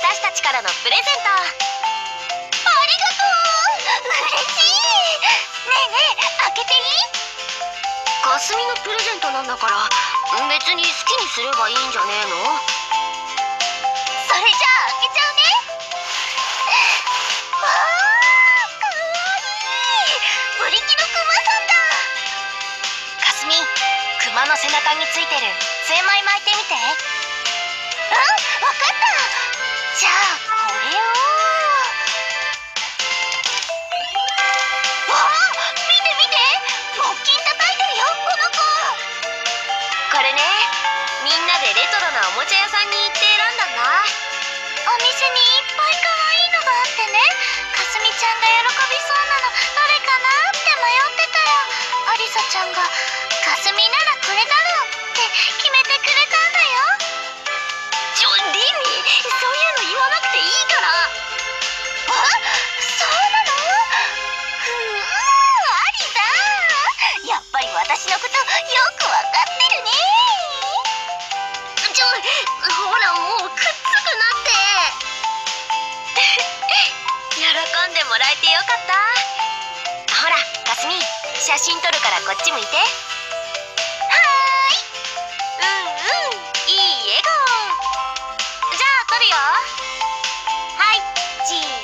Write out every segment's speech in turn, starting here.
私たちからのプレゼント。 ありがとう。嬉しい。ねえねえ、開けていい？ かすみのプレゼントなんだから別に好きにすればいいんじゃねえの？ それじゃあ開けちゃうね。わあ、かわいい。ブリキのクマさんだ。 かすみ、クマの背中についてる精米巻いてみて。 わかった。じゃあこれを。わあ、見て見て、木琴叩いてるよ、この子。 これね、みんなでレトロなおもちゃ屋さんに行って選んだんだ。 お店にいっぱい可愛いのがあってね、かすみちゃんが喜びそうなのどれかなって迷ってたら、アリサちゃんがかすみならこれだろうって決めてくれたんだよ。 リミ、そういうの言わなくていいから。 そうなの？アリサ、やっぱり私のことよくわかってるね。 ほらもうくっつくなって喜んでもらえてよかった。ほらかすみ、写真撮るからこっち向いて。いい笑顔。じゃあ撮るよ。はい、チーズ。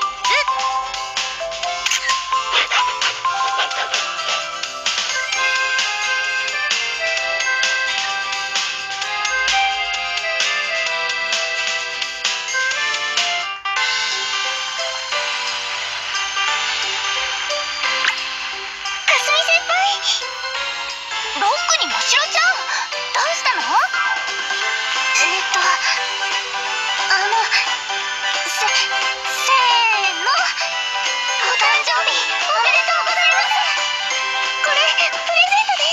ロックにましろちゃん、どうしたの？せーの。お誕生日おめでとうございます。これプレゼントです。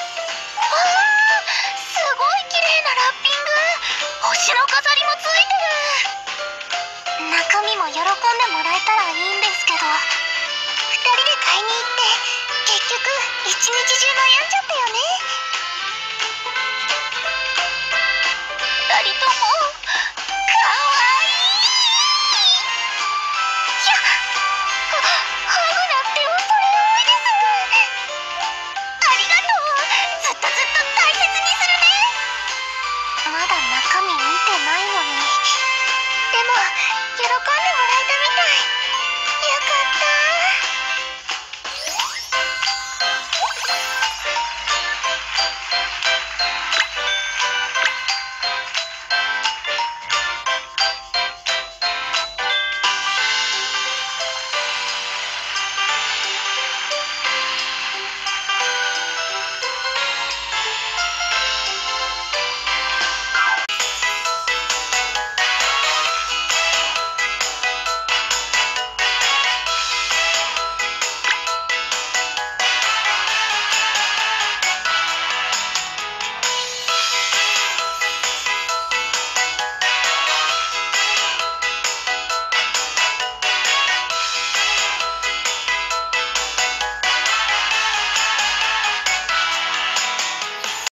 すごい綺麗なラッピング。星の飾りもついてる。中身も喜んでもらえたらいいんですけど、2人で買いに行って結局一日中悩んじゃって。